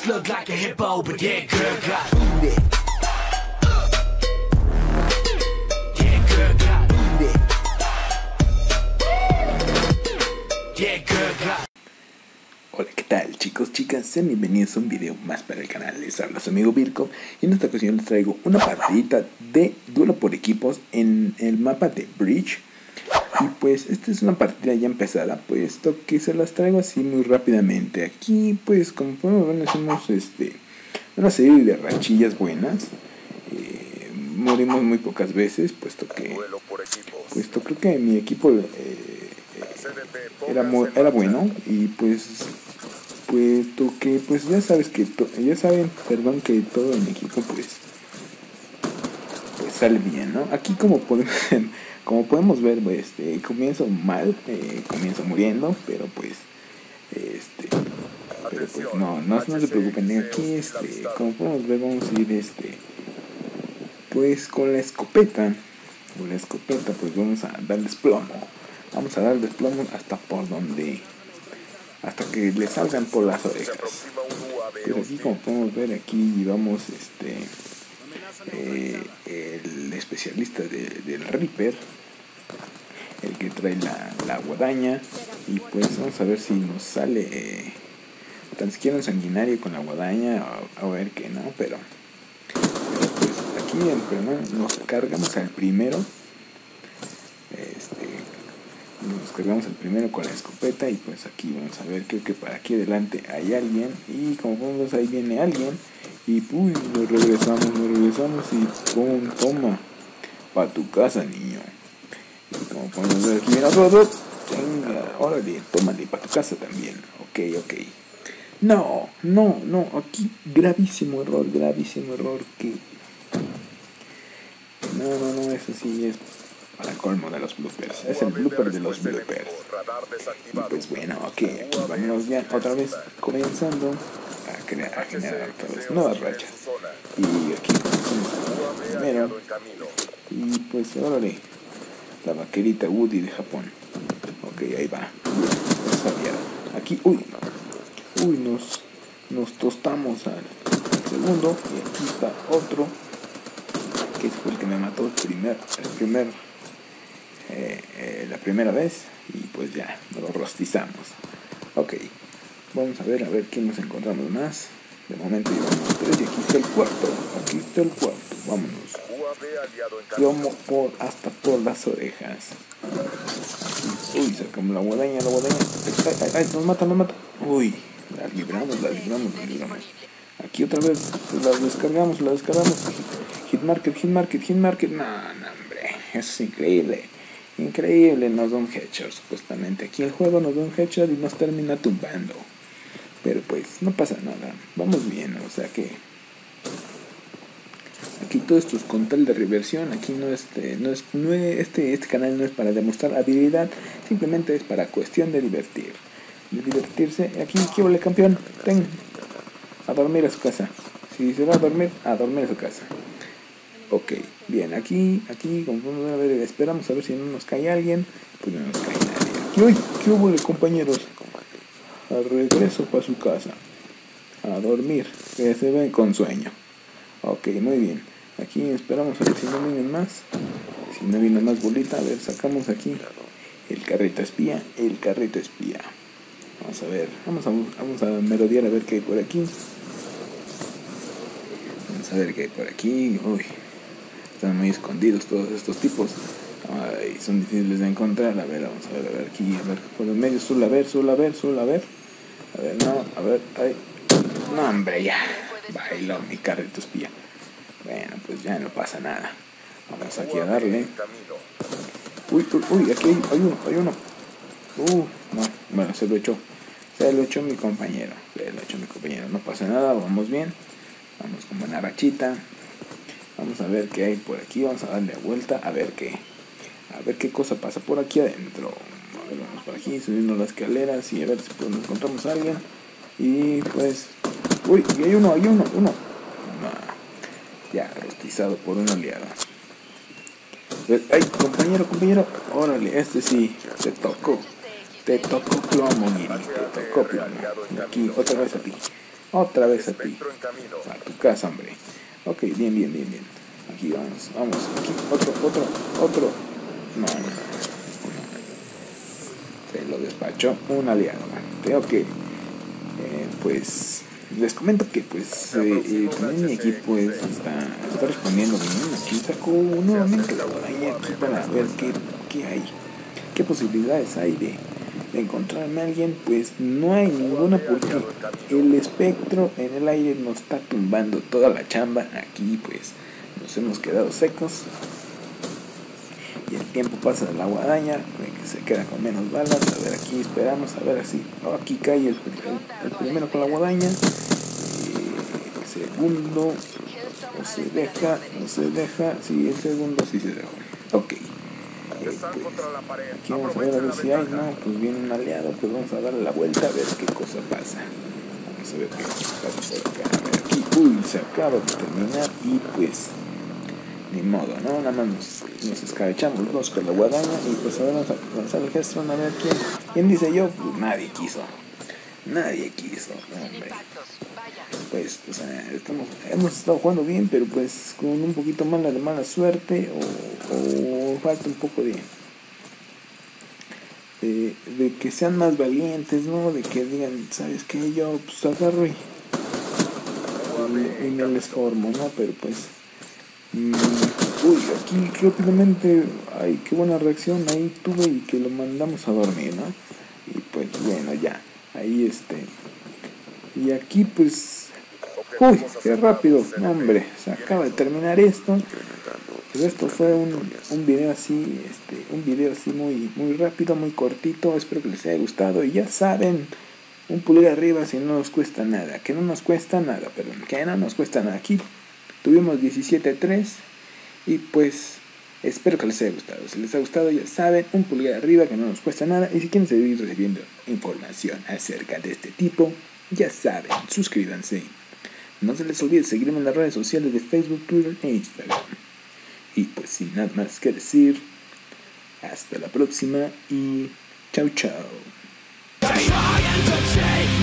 just look like a hippo, but yeah, girl got booty. Yeah, girl got booty. Yeah, girl got. Hola, ¿qué tal, chicos, chicas? Sean bienvenidos a un video más para el canal. Les habla su amigo Virko y en esta ocasión les traigo una partidita de duelo por equipos en el mapa de Bridge. Y pues esta es una partida ya empezada, puesto que se las traigo así muy rápidamente. Aquí pues como podemos ver hacemos una serie de rachillas buenas. Morimos muy pocas veces, puesto creo que mi equipo era bueno. Y pues puesto que pues ya saben que todo en mi equipo pues sale bien, ¿no? Aquí como podemos ver, comienzo mal, comienzo muriendo, pero pues no se preocupen. Aquí como podemos ver, vamos a ir pues con la escopeta pues vamos a darles plomo. Vamos a darles plomo hasta que le salgan por las orejas. Pero aquí como podemos ver, aquí vamos el especialista del Reaper, el que trae la guadaña. Y pues vamos a ver si nos sale tan siquiera un sanguinario con la guadaña, a ver que no, pero pues aquí nos cargamos al primero. Nos cargamos el primero con la escopeta. Y pues aquí vamos a ver, creo que para aquí adelante hay alguien. Y como podemos ver, ahí viene alguien. Y nos regresamos y ¡pum! Toma, pa' tu casa, niño. Y como podemos ver, aquí viene otro. Venga, órale, tómale, pa' tu casa también. Ok. No, aquí gravísimo error que... No, eso sí es para colmo de los bloopers. Es el blooper de los bloopers. Y pues bueno, aquí vámonos ya otra vez comenzando a generar otra vez nuevas rachas. Y aquí primero. Y pues órale, la vaquerita Woody de Japón. Ok, ahí va. Aquí, nos tostamos al segundo. Y aquí está otro, que fue el que me mató la primera vez. Y pues ya, lo rostizamos. Ok, vamos a ver quién nos encontramos más. De momento llevamos 3 y aquí está el cuarto. Vámonos. Plomo hasta por las orejas. Sacamos la guadaña. Ay, nos mata. Uy, la libramos. Aquí otra vez la descargamos. Hitmarker. No, hombre, eso es increíble. Nos da un headshot supuestamente. Aquí el juego nos da un headshot y nos termina tumbando. Pero pues no pasa nada, vamos bien. O sea que aquí todo esto es con tal de reversión. Aquí este canal no es para demostrar habilidad, simplemente es para cuestión de divertirse. Aquí, ¿qué vale, campeón? A dormir a su casa. Si se va a dormir a su casa. Ok, bien, aquí como podemos ver, esperamos a ver si no nos cae alguien. Pues no nos cae nadie. Aquí, ¿qué hubo, compañeros? Al regreso para su casa, a dormir, que se ven con sueño. Ok, muy bien. Aquí esperamos a ver si no vienen más. Si no viene más bolita, a ver, sacamos aquí el carrito espía. Vamos a ver, vamos a merodear a ver qué hay por aquí. Uy, están muy escondidos todos estos tipos. Ay, son difíciles de encontrar. A ver, vamos a ver aquí, por los medios, suele haber. Ay. No, hombre, ya. Bailó mi carrito espía. Bueno, pues ya no pasa nada. Vamos aquí a darle. Uy, aquí hay uno. No, bueno, se lo echó mi compañero. No pasa nada, vamos bien. Vamos con buena rachita. Vamos a ver qué hay por aquí. Vamos a darle vuelta a ver qué cosa pasa por aquí adentro. A ver, vamos por aquí, subiendo las escaleras y a ver si pues nos encontramos a alguien. Y pues... Uy, y hay uno. No, ya, rostizado por un aliado. Ay, compañero. Órale, sí, te tocó plomo, Giri. Y aquí, otra vez a ti. Otra vez a ti. A tu casa, hombre. Ok, bien. Aquí vamos. Aquí, otro. No. Se lo despachó un aliado. Creo que, pues, les comento que, pues, también mi equipo pues, está respondiendo bien. Aquí sacó nuevamente la guadaña aquí para ver qué hay. ¿Qué posibilidades hay de encontrarme a alguien? Pues no hay ninguna porque el espectro en el aire nos está tumbando toda la chamba. Aquí pues nos hemos quedado secos y el tiempo pasa de la guadaña, que se queda con menos balas. A ver, aquí esperamos, a ver así. Aquí cae el primero con la guadaña. El segundo no se deja. Sí, el segundo sí se dejó. Ok. Pues, aquí vamos a ver si hay, no, pues viene un aliado, pues vamos a darle la vuelta a ver qué cosa pasa. Vamos a ver qué pasa por acá. A ver aquí, se acaba de terminar y pues ni modo, ¿no? Nada más nos escabechamos los dos con la guadaña y pues ahora vamos a lanzar el gesto a ver quién dice yo. Pues nadie quiso, hombre. Pues, o sea, hemos estado jugando bien, pero pues con un poquito más de mala suerte o falta un poco de que sean más valientes, ¿no? De que digan, ¿sabes qué? Yo pues agarro y me les formo, ¿no? Pero pues aquí rápidamente, ay, qué buena reacción ahí tuve y que lo mandamos a dormir, ¿no? Y pues bueno, ya, ahí y aquí pues qué rápido, hombre, se acaba de terminar esto. Pues esto fue un video así, muy rápido, muy cortito. Espero que les haya gustado y ya saben, un pulgar arriba si no nos cuesta nada, que no nos cuesta nada. Aquí tuvimos 17-3 y pues espero que les haya gustado. Si les ha gustado, ya saben, un pulgar arriba, que no nos cuesta nada. Y si quieren seguir recibiendo información acerca de este tipo, ya saben, suscríbanse. No se les olvide seguirme en las redes sociales de Facebook, Twitter e Instagram. Y pues sin nada más que decir, hasta la próxima y chau.